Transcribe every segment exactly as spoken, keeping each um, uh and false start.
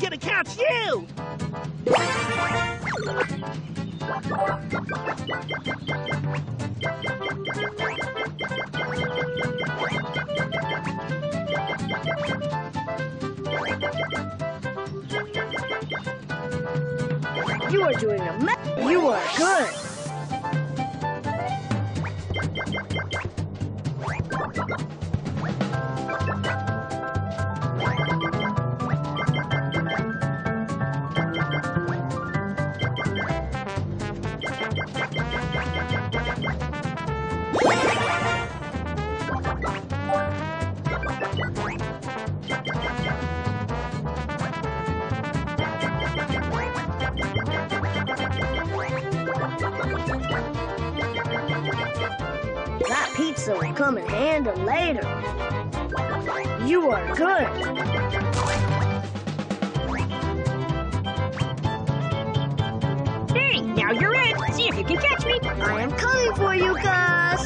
till it counts you! You are doing amazing. You are good. That pizza will come in handy later. You are good. Hey, now you're in. See if you can catch me. I am coming for you, Gus.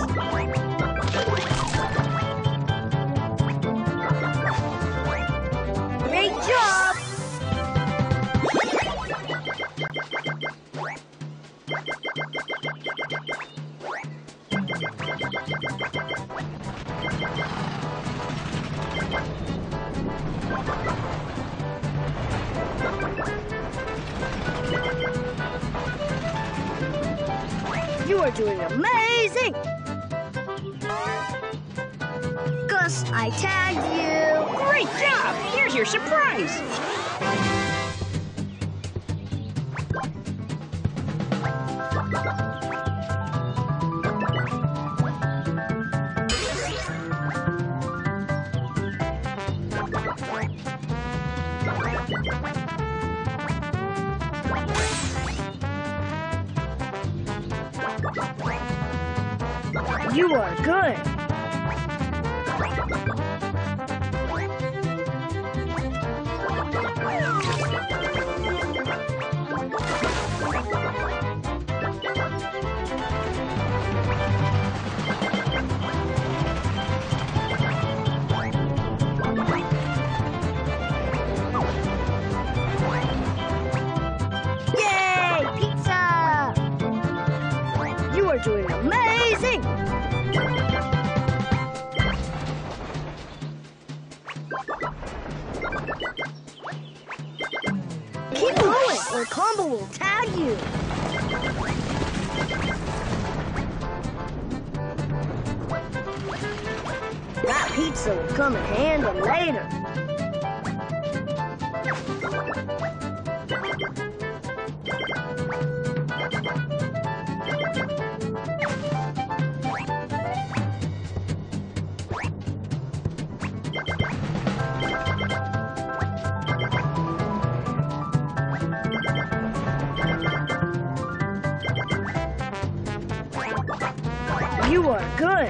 Great job. You are doing amazing! Gus, I tagged you! Great job. Here's your surprise. You are good! Yay! Pizza! You are doing amazing! Keep going, or Combo will tag you. That pizza will come in handy later. You are good.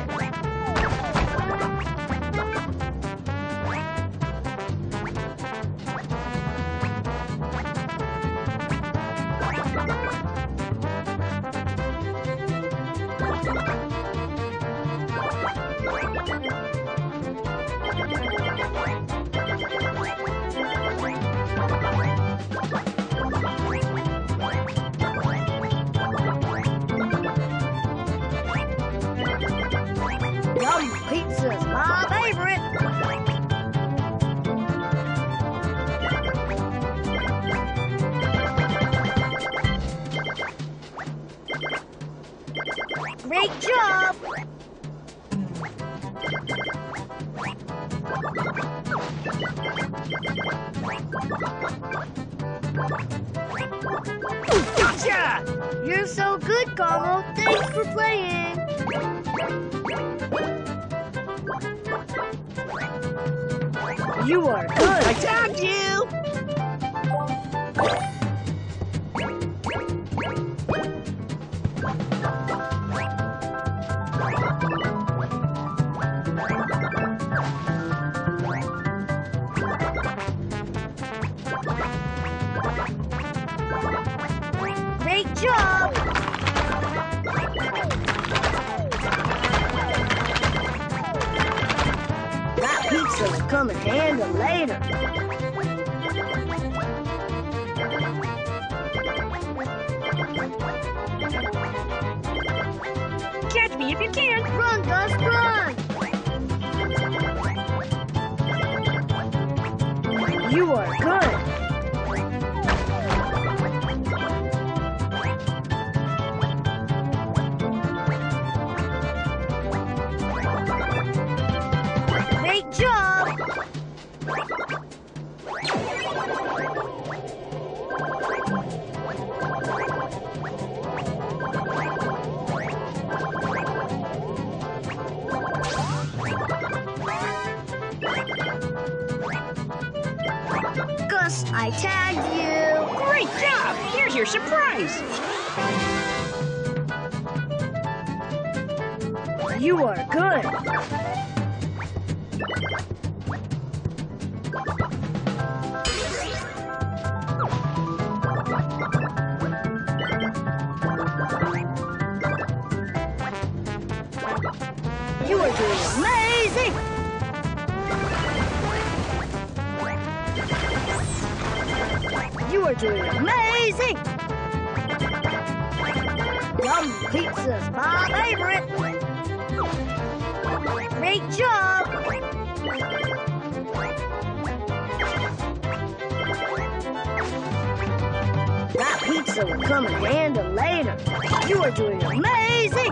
Yum, pizza's my favorite. Great job. Gotcha! You're so good, Combo. Thanks for playing. You are good. I tagged you! Great job. That pizza will come in handy later. can. Run, Gus, run! You are good. Great job! Gus, I tagged you. Great job. Here's your surprise. You are good. You are doing amazing. You are doing amazing. Yum pizza's my favorite. Great job. That pizza will come in handy later. You are doing amazing.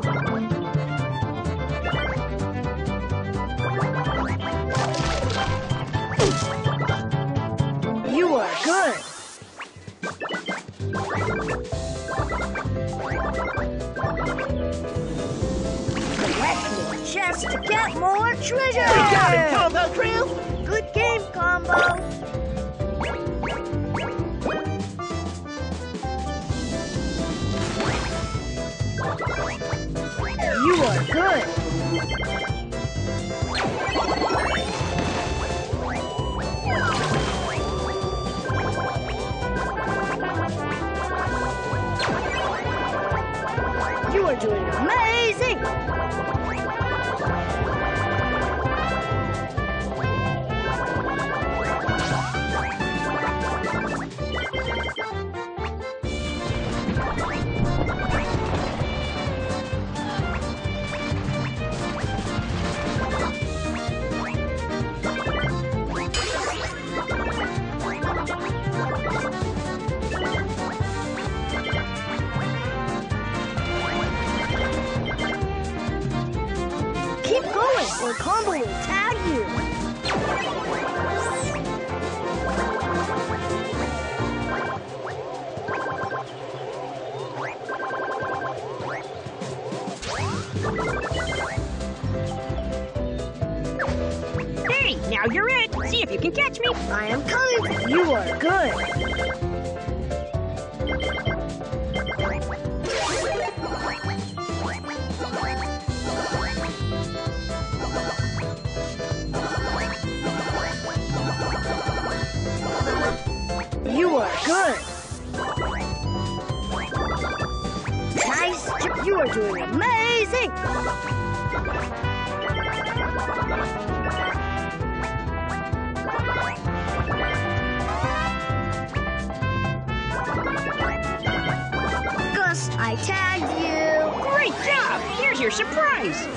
You are good. Collect more chests to get more treasure. We got it, Combo Crew! Good game, Combo. You are good. You are doing amazing. Keep going, or Combo will tag you. Hey, now you're it. See if you can catch me. I am coming. You are good. You are good. Nice. j- You are doing amazing. Gus, I tagged you. Great job. Here's your surprise.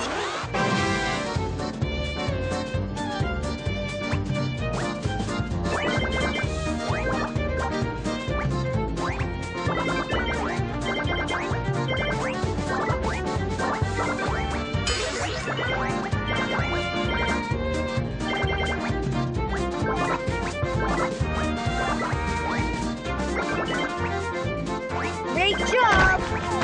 Great job.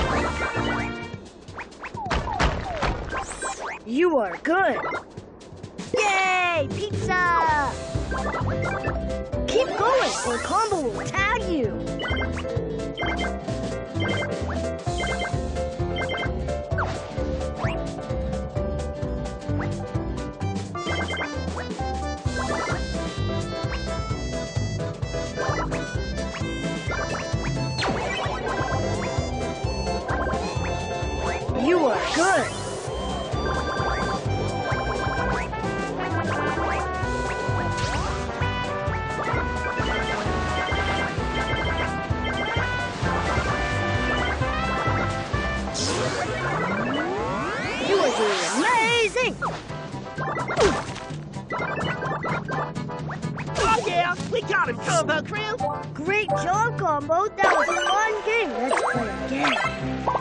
You are good. Yay, pizza! Keep going, or Combo will tag you. You are good. You are absolutely amazing! Oh, yeah! We got him, Combo Crew! Great job, Combo. That was a fun game. Let's play again.